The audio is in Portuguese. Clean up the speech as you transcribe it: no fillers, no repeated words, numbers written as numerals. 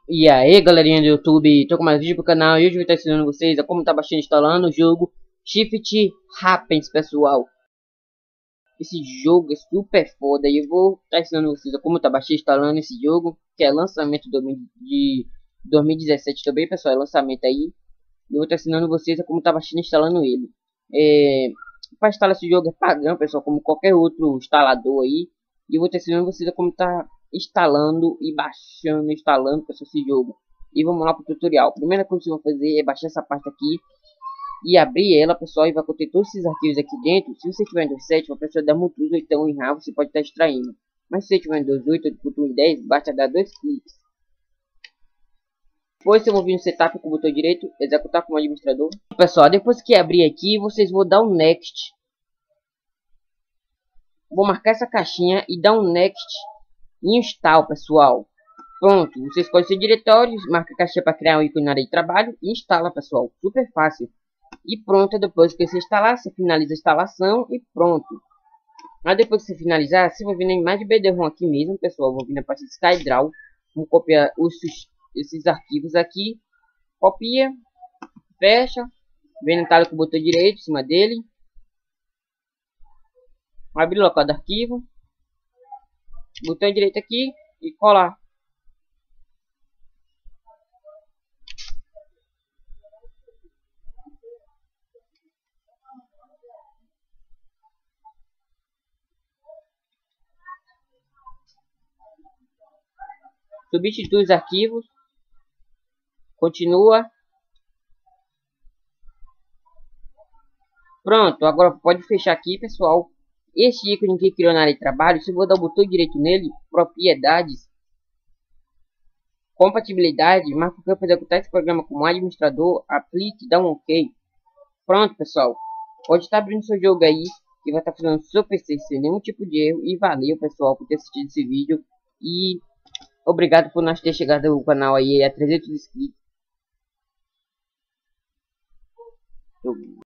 E aí galerinha do YouTube, tô com mais vídeo pro canal e hoje eu vou estar ensinando vocês a como tá baixando e instalando o jogo Shift Happens, pessoal. Esse jogo é super foda e eu vou estar ensinando vocês a como tá baixando e instalando esse jogo, que é lançamento de 2017 também, pessoal, é lançamento aí. E eu vou estar ensinando vocês a como tá baixando e instalando ele. Para instalar esse jogo é pagão, pessoal, como qualquer outro instalador aí. E eu vou estar ensinando vocês a como tá instalando e baixando, instalando, pessoal, esse jogo. E vamos lá pro tutorial. A primeira coisa que vocês vão fazer é baixar essa parte aqui e abrir ela, pessoal, e vai conter todos esses arquivos aqui dentro. Se você tiver Windows 7, vai precisar dar muito uso, ou então em RAW você pode estar extraindo. Mas se você tiver Windows 8 ou Windows 10, basta dar dois cliques. Depois eu vou vir no setup com o botão direito, executar como administrador. Pessoal, depois que abrir aqui, vocês vão dar um next. Vou marcar essa caixinha e dar um next e install, pessoal. Pronto, você escolhe seu diretório, marca a caixinha para criar um ícone na área de trabalho e instala, pessoal. Super fácil. E pronto, depois que você instalar, você finaliza a instalação e pronto. Mas depois que você finalizar, você vai vir na imagem BD-ROM aqui mesmo, pessoal. Vou vir na parte de SkyDraw. Vou copiar esses arquivos aqui. Copia, fecha. Vem no talo com o botão direito em cima dele. Abre o local do arquivo. Botão direito aqui e colar. Substitui os arquivos. Continua. Pronto, agora pode fechar aqui, pessoal. Esse ícone que criou na área de trabalho, se eu vou dar o botão direito nele, propriedades, compatibilidade, marca o campo executar esse programa como administrador, aplique, dá um OK. Pronto, pessoal. Pode estar abrindo seu jogo aí, que vai estar funcionando seu PC sem nenhum tipo de erro. E valeu, pessoal, por ter assistido esse vídeo. E obrigado por nós ter chegado ao canal aí a 300 inscritos.